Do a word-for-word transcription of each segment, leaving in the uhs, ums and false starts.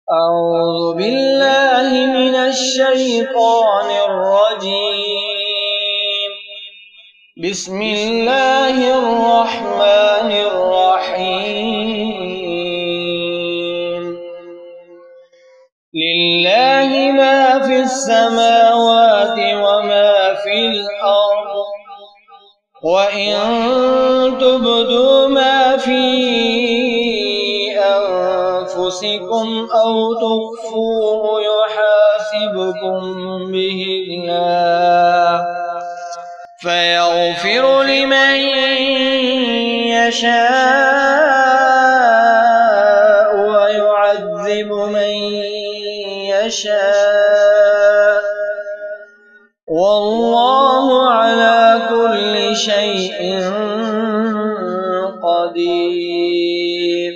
أعوذ بالله من الشيطان الرجيم. بسم الله الرحمن الرحيم. لله ما في السماوات وما في الأرض، وإن تبدوا ما في أنفسكم أو تخفوه يحاسبكم به الله، فيغفر لمن يشاء ويعذب من يشاء، والله على كل شيء قدير.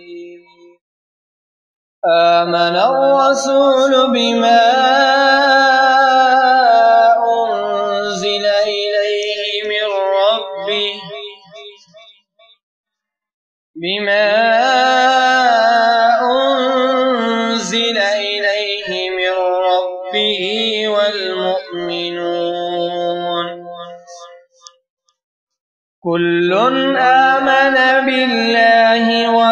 آمن الرسول بما أنزل إليه من ربه بما أنزل إليه من ربه والمؤمنون كل آمن بالله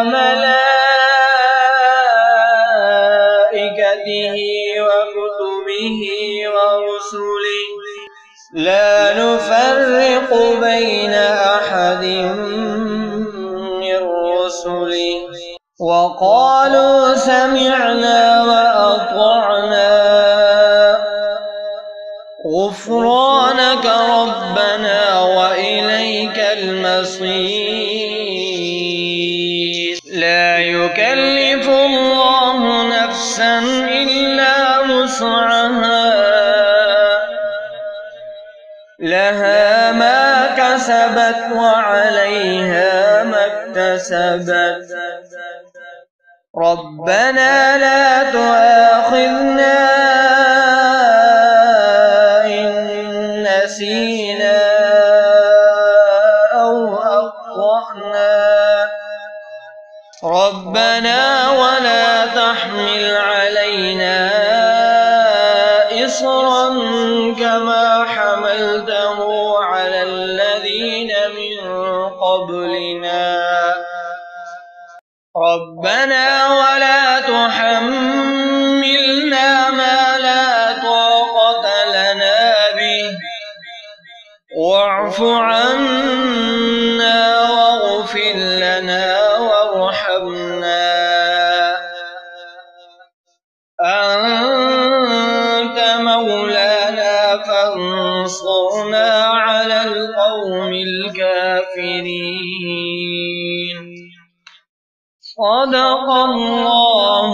وملائكته وكتبه ورسله لا نفرق بين أحد من رسله، وقالوا سمعنا وأطعنا غفرانك ربنا وإليك المصير. لا يكلف الله نفسا إلا وسعها، لها ما كسبت وعليها ما اكتسبت. ربنا لا تؤاخذنا إن نسينا أو أخطأنا، ربنا ولا تحمل علينا إصرا كما حملته على الذين من قبلنا، ربنا ولا تحملنا ما لا طاقة لنا به، واعف عنا واغفر لنا وارحمنا، أنت مولانا فانصرنا على القوم الكافرين. صدق الله